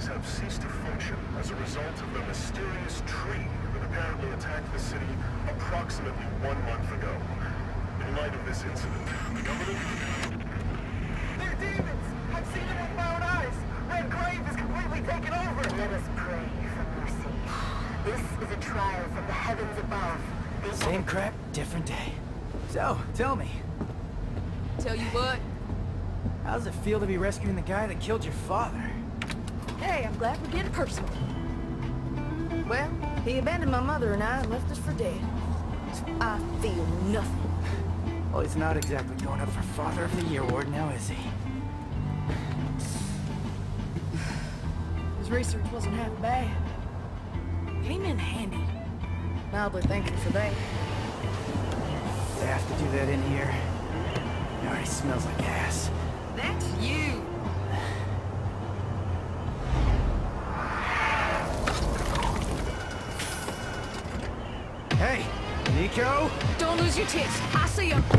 systems have ceased to function as a result of the mysterious tree that apparently attacked the city approximately 1 month ago. In light of this incident, the government... They're demons! I've seen them with my own eyes! Red Grave is completely taken over! Let us pray for mercy. This is a trial from the heavens above. Same crap, different day. So, tell me. Tell you what? How does it feel to be rescuing the guy that killed your father? Hey, I'm glad we're getting personal. Well, he abandoned my mother and I and left us for dead. So I feel nothing. Well, he's not exactly going up for Father of the Year award now, is he? His research wasn't half bad. Came in handy. Mildly thank you for that. They have to do that in here. It already smells like ass. That's you! Hey, Nico! Don't lose your tits. I see him.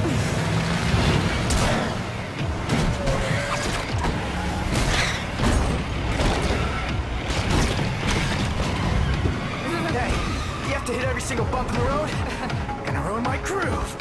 Hey, you have to hit every single bump in the road? Gonna ruin my groove.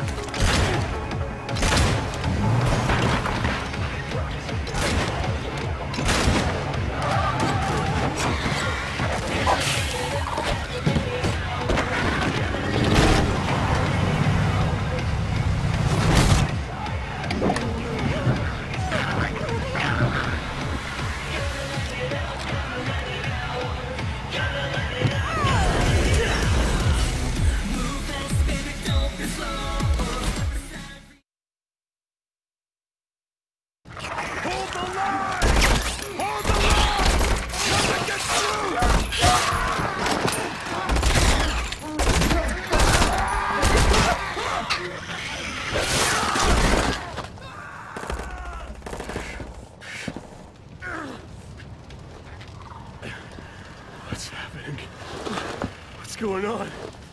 What's happening? What's going on?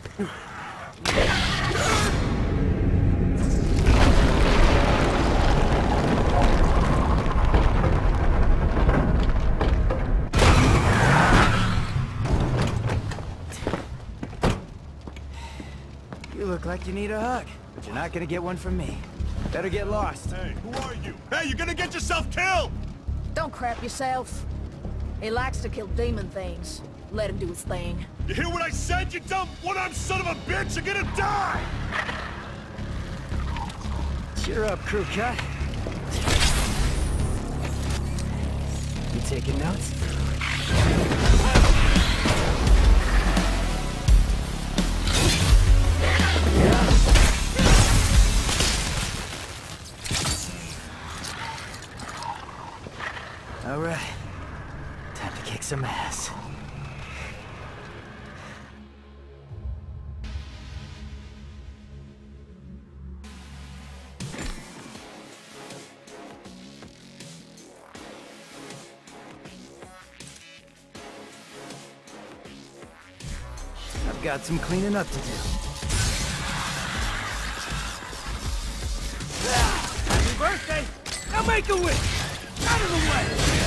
You look like you need a hug, but you're not gonna get one from me. Better get lost. Hey, who are you? Hey, you're gonna get yourself killed! Don't crap yourself. He likes to kill demon things. Let him do his thing. You hear what I said, you dumb one-armed son of a bitch? You're gonna die! Cheer up, crew cut. You taking notes? All right. Time to kick some ass. I've got some cleaning up to do. Happy birthday! Now make a wish! Out of the way!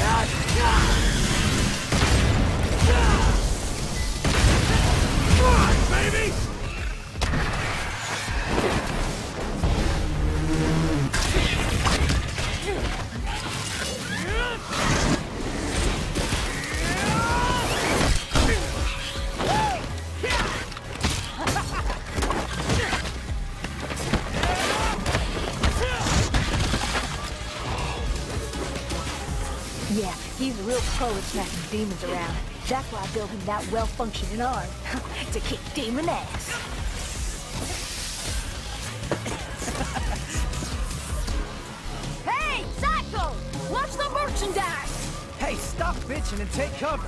Come on, baby! Yeah, he's a real pro at smacking demons around. That's why I built him that well-functioning arm. To kick demon ass. Hey, Psycho! Watch the merchandise! Hey, stop bitching and take cover!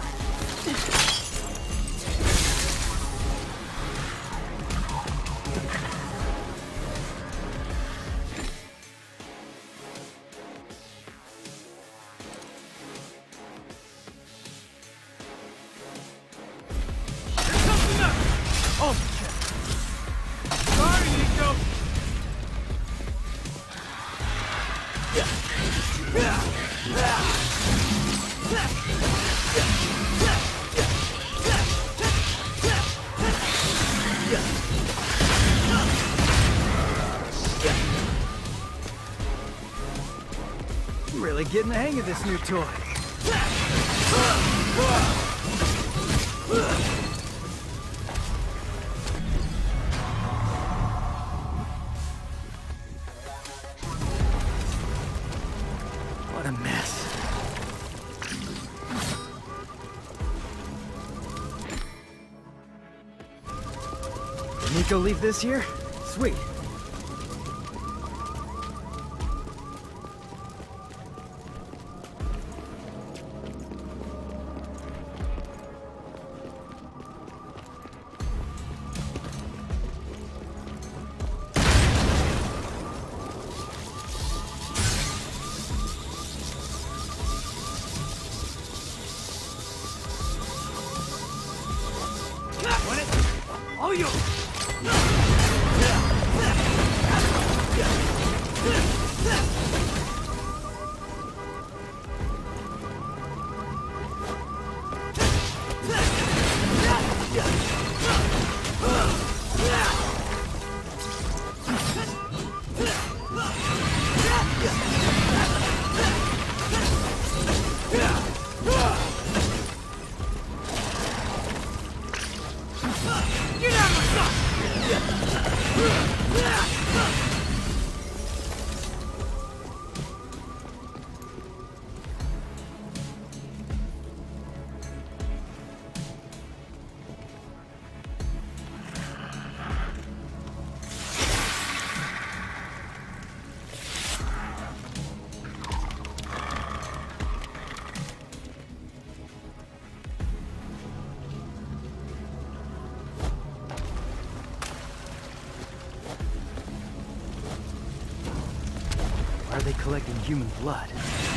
Oh, sorry, Nico. I'm really getting the hang of this new toy. What a mess. Did Nico leave this here? Sweet. Oh, you! Why are they collecting human blood?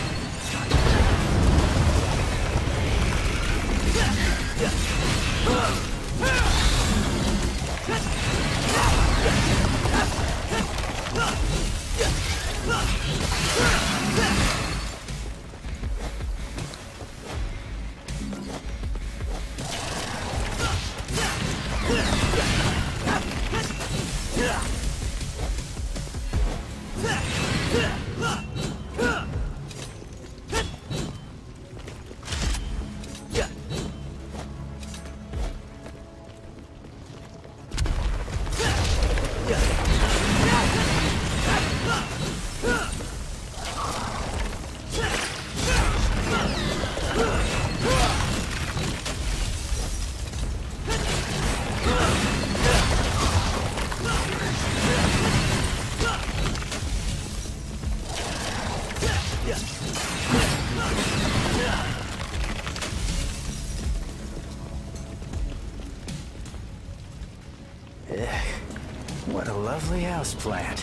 What a lovely houseplant.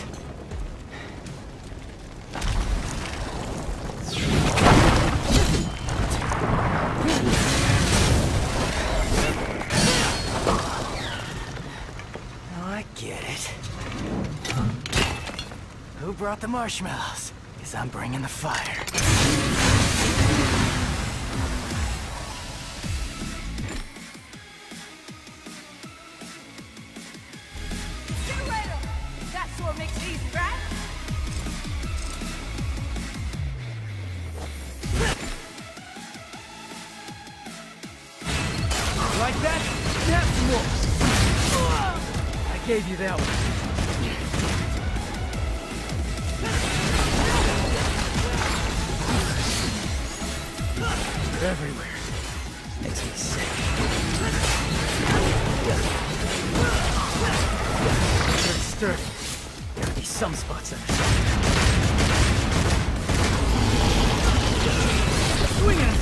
Oh, I get it. Who brought the marshmallows? 'Cause I'm bringing the fire. Makes it easy, right? Like that? Have some more. I gave you that one. They're everywhere. Makes me sick. Pretty sturdy. Gotta be some spots in it. Swing it!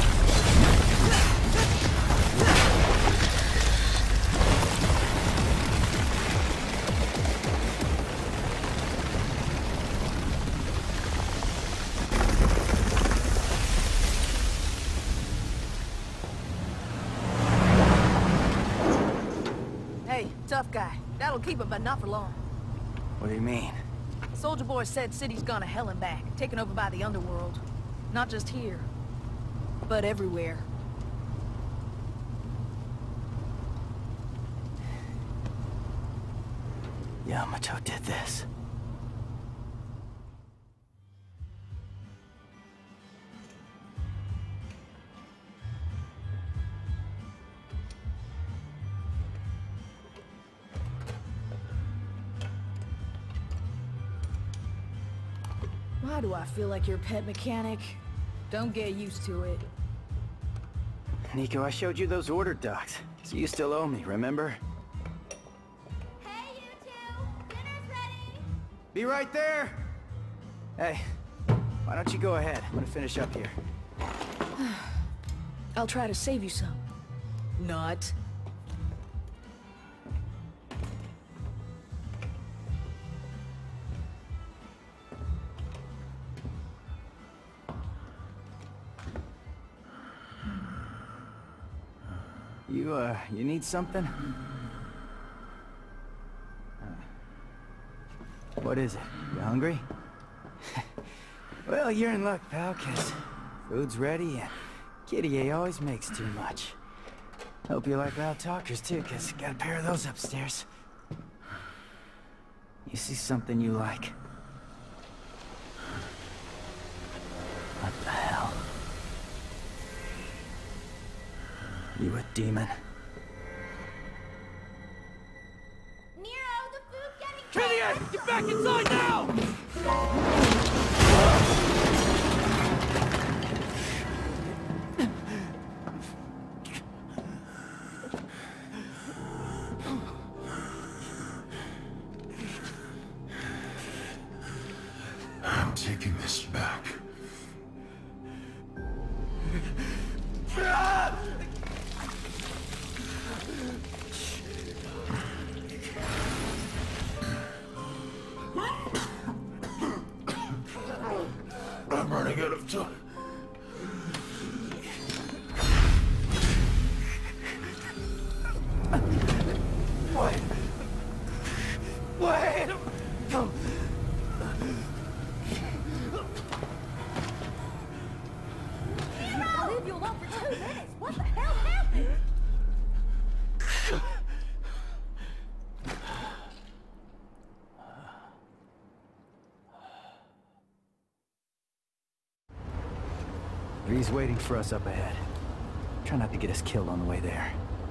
Hey, tough guy. That'll keep him, but not for long. What do you mean? Soldier Boy said city's gone to hell and back, taken over by the underworld. Not just here, but everywhere. Yamato did this. Why do I feel like your pet mechanic? Don't get used to it. Nico, I showed you those order docs, so you still owe me, remember? Hey, you two! Dinner's ready! Be right there! Hey, why don't you go ahead? I'm gonna finish up here. I'll try to save you some. Not. You need something? What is it? You hungry? Well, you're in luck, pal, 'cause food's ready and Kitty A always makes too much. Hope you like loud talkers, too, 'cause got a pair of those upstairs. You see something you like? What the hell? You a demon? Nero, the food's getting Killian, get back inside now! I'm taking this back. I'm running out of time. Wait! Wait! I'll leave you alone for 2 minutes. What the hell happened? He's waiting for us up ahead. Try not to get us killed on the way there.